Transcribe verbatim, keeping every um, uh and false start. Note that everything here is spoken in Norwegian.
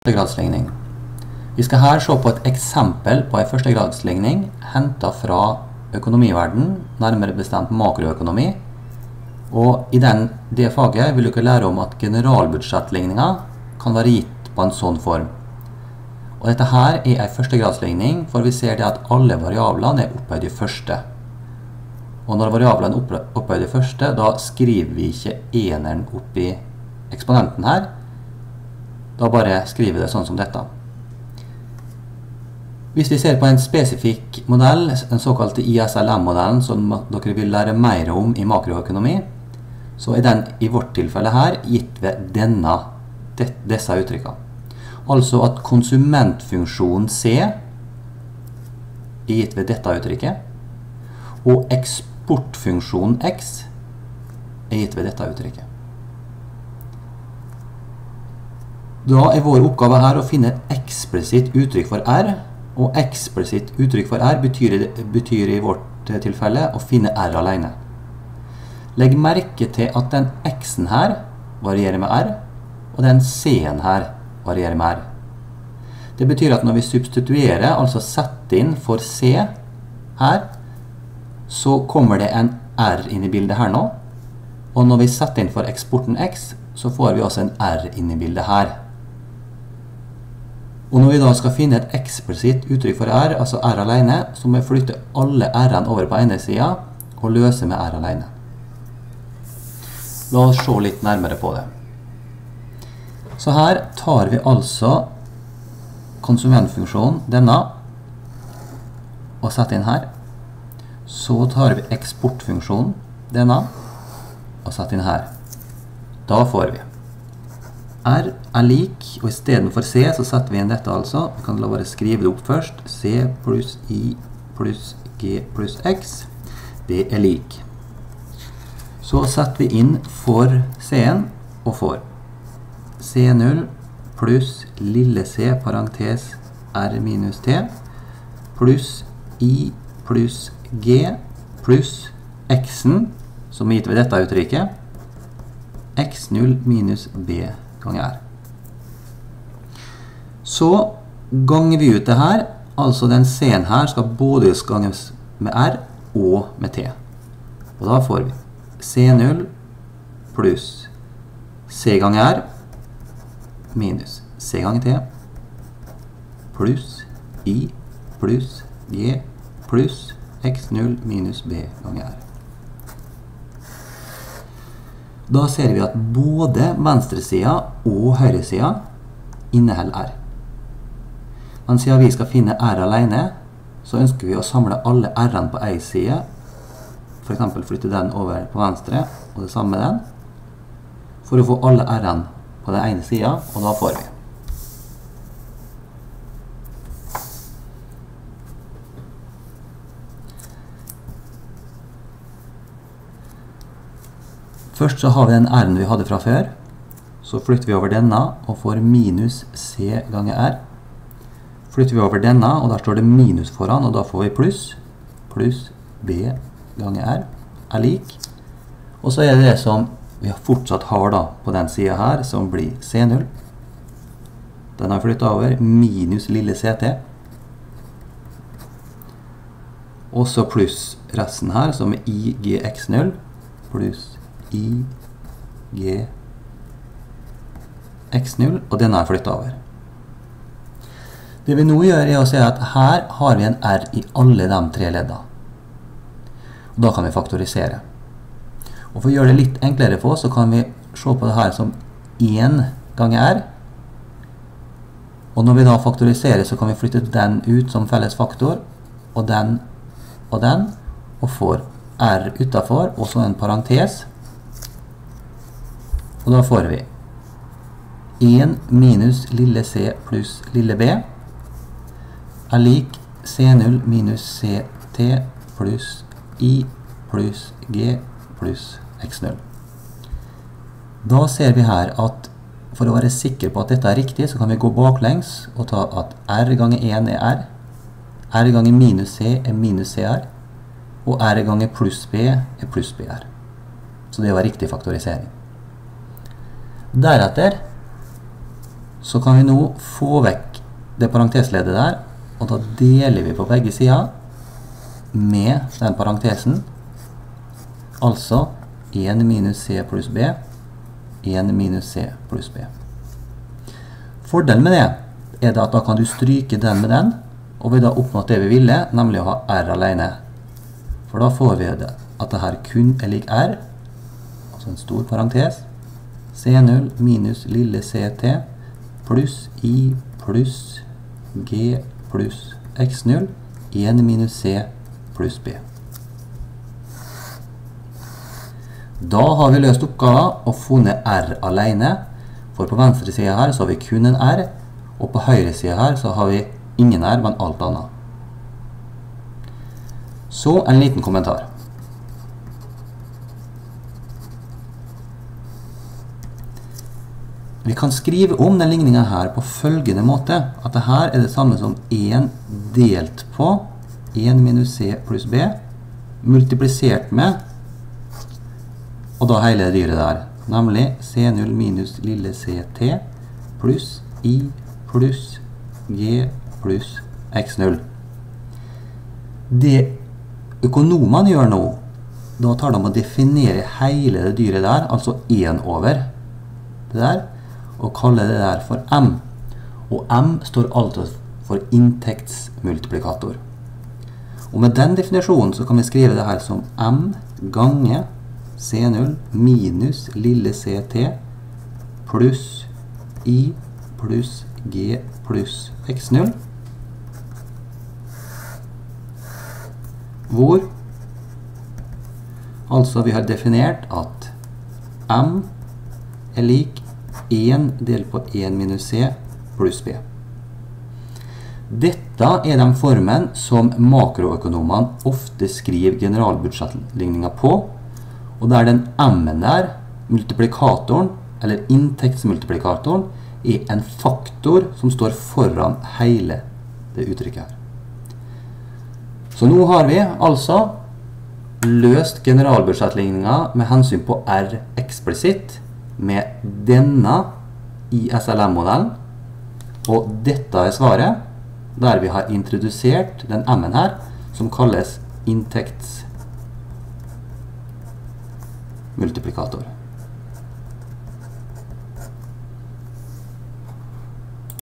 førstegradsligning. Vi skal her se på et eksempel på en førstegradsligning hentet fra økonomiverden, nærmere bestemt makroøkonomi. Og i den, det faget vil dere lære om at generalbudsjettligninger kan være gitt på en sånn form. Og dette her er en førstegradsligning, for vi ser det at alle variablene er opphøyd i første. Og når variablene er opphøyd i første, da skriver vi ikke eneren opp i eksponenten her. Da bare skriver vi det sånn som dette. Hvis vi ser på en spesifikk modell, den såkalte I S L M-modellen, som dere vil lære mer om i makroøkonomi, så er den i vårt tilfelle her gitt ved denne, disse uttrykkene. Altså at konsumentfunksjonen C er gitt ved dette uttrykket, og eksportfunksjonen X er gitt ved dette uttrykket. Da er vår oppgave her å finne et eksplisitt uttrykk for R, og eksplisitt uttrykk for R betyr, betyr i vårt tilfelle å finne R alene. Legg merke til at den X-en her varierer med R, og den C-en her varierer med R. Det betyr at når vi substituerer, altså setter inn for C her, så kommer det en R inn i bildet her nå, og når vi setter inn for eksporten X, så får vi også en R inn i bildet her. Og når vi da skal finne et eksplisitt uttrykk for R, altså R alene, så må vi flytte alle R-ene over på ene siden og løse med R alene. La oss se litt nærmere på det. Så her tar vi altså konsumentfunksjonen, denne, og setter inn her. Så tar vi eksportfunksjonen, denne, og setter inn her. Da får vi R er lik, og i stedet for C så setter vi inn dette altså. Vi kan la bare skrive det opp først. C pluss I pluss G pluss X, det er lik. Så setter vi inn for C-en og får C null pluss lille c parentes R minus T pluss I pluss G pluss X-en, som er gitt ved dette uttrykket, X null minus B ganger R. Så ganger vi ut det her, altså den C-en her skal både ganges med R og med T. Og da får vi C null pluss C ganger R minus C ganger T pluss I pluss G pluss X null minus B ganger R. Da ser vi at både venstresiden og høyresiden inneholder R. Men siden vi skal finne R alene, så ønsker vi å samle alle R-ene på en side. For eksempel flytte den over på venstre, og det samme med den. For å få alle R-ene på den ene siden, og da får vi. Først så har vi den R-en vi hadde fra før. Så flytter vi over denne og får minus C ganger R. Flytter vi over denne, og der står det minus foran, og da får vi pluss. Pluss B ganger R er lik. Og så er det det som vi fortsatt har da på den siden her, som blir C null. Den har flyttet over, minus lille ct. Og så pluss resten her, som er I G X null, pluss I G X null, og denne er flyttet over. Det vi nå gjør er å se at her har vi en R i alle de tre leddene. Og da kan vi faktorisere. Og for å gjøre det litt enklere for oss, så kan vi se på det her som én ganger R. Og når vi da faktoriserer, så kan vi flytte den ut som felles faktor, og den og den, og får R utenfor, og så en parentes. Og da får vi én minus lille c pluss lille b er lik C null minus ct pluss I pluss G pluss X null. Da ser vi her at for å være sikker på at dette er riktig, så kan vi gå baklengs og ta at R ganger én er R, R ganger minus C er minus C R, og R ganger pluss B er pluss B R. Så det var riktig faktorisering. Deretter så kan vi nå få vekk det parentesleddet der, og da deler vi på begge sider med den parentesen, altså en minus c pluss b, en minus c pluss b. Fordelen med det er det at da kan du stryke den med den, og vi da oppnått det vi ville, nemlig å ha r alene. For da får vi det at dette kun er lik r, altså en stor parentes, c null minus lille ct pluss i pluss g pluss x null, en minus c pluss b. Da har vi løst oppgaven og funnet r alene, for på venstre side her så har vi kun en r, og på høyre side her så har vi ingen r, men alt annet. Så en liten kommentar. Vi kan skrive om den ligningen her på følgende måte, at det her er det samme som en delt på en minus c pluss b, multiplisert med, og da hele dyret der, nemlig c null minus lille ct pluss i pluss g pluss x null. Det økonomene gjør nå, da tar de å definere hele det dyret der, altså en over det der, og kaller det der for m. Og m står alltid for inntektsmultiplikator. Og med den definisjonen så kan vi skrive det her som m gange c null minus lille ct pluss i pluss g pluss x null, hvor altså vi har definert at m er lik en delt på en minus c pluss b. Dette er den formen som makroøkonomene ofte skriver generalbudsjettligninger på, og der den m-en der, multiplikatoren, eller inntektsmultiplikatoren, er en faktor som står foran hele det uttrykket her. Så nå har vi altså løst generalbudsjettligninga med hensyn på R eksplisitt med denne I S L M-modellen, og dette er svaret der vi har introdusert den M-en her som kalles inntektsmultiplikator.